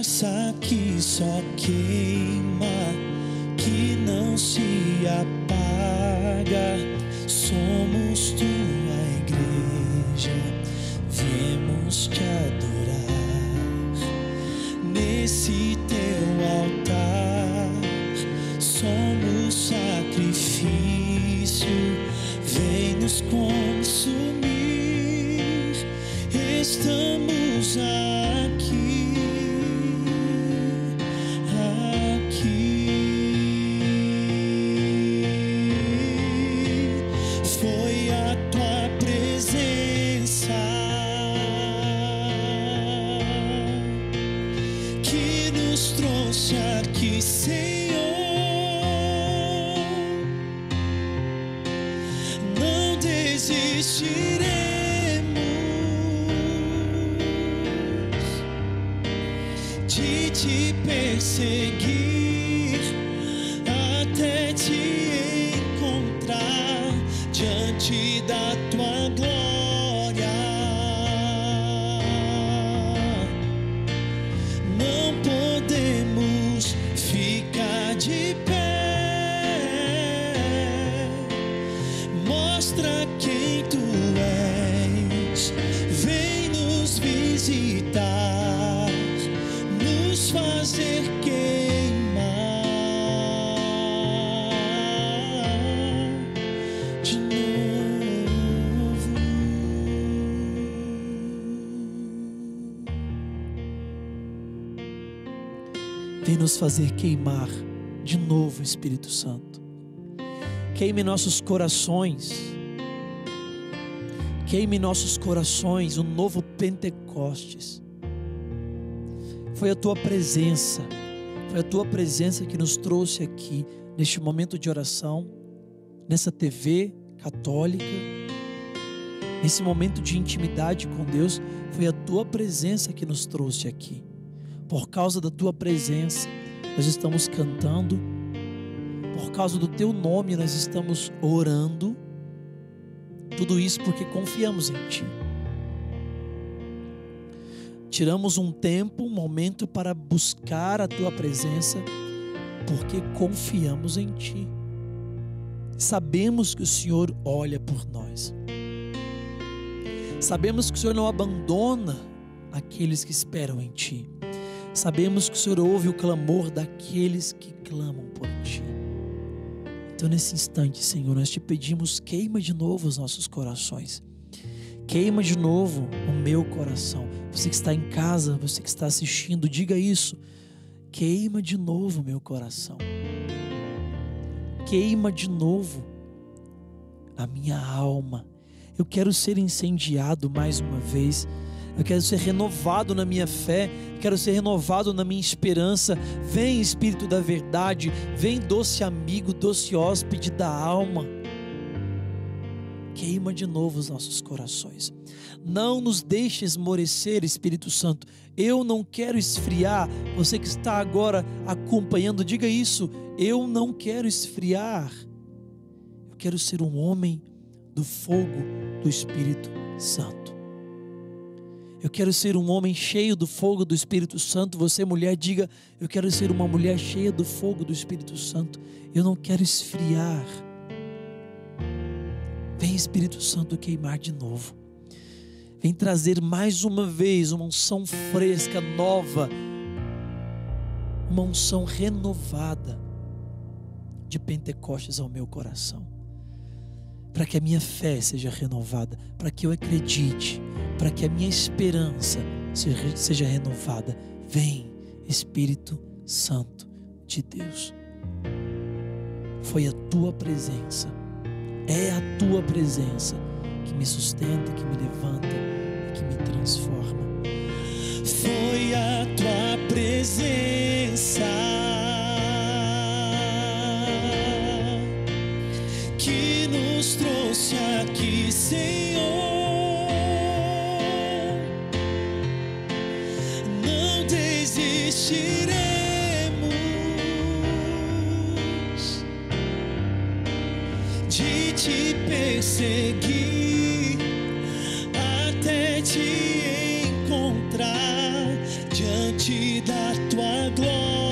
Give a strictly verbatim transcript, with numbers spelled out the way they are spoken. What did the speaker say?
sarça que só queima, que não se apaga. Somos tua igreja, viemos te adorar. Nesse teu altar somos sacrifício, vem nos consumir. Estamos aqui, aqui. Foi a tua presença que nos trouxe aqui, Senhor. Não desistiremos de te perseguir até te encontrar diante da tua glória. Não podemos ficar de pé. Mostra quem tu és, vem nos visitar, nos fazer queimar de novo. Vem nos fazer queimar de novo, Espírito Santo. Queime nossos corações, queime nossos corações um novo Pentecostes. Foi a tua presença, foi a tua presença que nos trouxe aqui, neste momento de oração, nessa T V católica, nesse momento de intimidade com Deus. Foi a tua presença que nos trouxe aqui. Por causa da tua presença, nós estamos cantando, por causa do teu nome, nós estamos orando. Tudo isso porque confiamos em ti. Tiramos um tempo, um momento para buscar a tua presença, porque confiamos em ti. Sabemos que o Senhor olha por nós. Sabemos que o Senhor não abandona aqueles que esperam em ti. Sabemos que o Senhor ouve o clamor daqueles que clamam por ti. Então, nesse instante, Senhor, nós te pedimos, queima de novo os nossos corações. Queima de novo o meu coração. Você que está em casa, você que está assistindo, diga isso. Queima de novo o meu coração. Queima de novo a minha alma. Eu quero ser incendiado mais uma vez. Eu quero ser renovado na minha fé. Quero ser renovado na minha esperança. Vem, Espírito da verdade. Vem, doce amigo, doce hóspede da alma. Queima de novo os nossos corações. Não nos deixe esmorecer, Espírito Santo. Eu não quero esfriar. Você que está agora acompanhando, diga isso. Eu não quero esfriar. Eu quero ser um homem do fogo do Espírito Santo. Eu quero ser um homem cheio do fogo do Espírito Santo. Você, mulher, diga: eu quero ser uma mulher cheia do fogo do Espírito Santo. Eu não quero esfriar. Vem, Espírito Santo, queimar de novo. Vem trazer mais uma vez uma unção fresca, nova, uma unção renovada de Pentecostes ao meu coração, para que a minha fé seja renovada, para que eu acredite, para que a minha esperança seja, seja renovada. Vem, Espírito Santo de Deus. Foi a tua presença, é a tua presença que me sustenta, que me levanta e que me transforma. Foi a tua presença que nos trouxe aqui, Senhor. Não desistiremos de te perseguir até te encontrar diante da tua glória.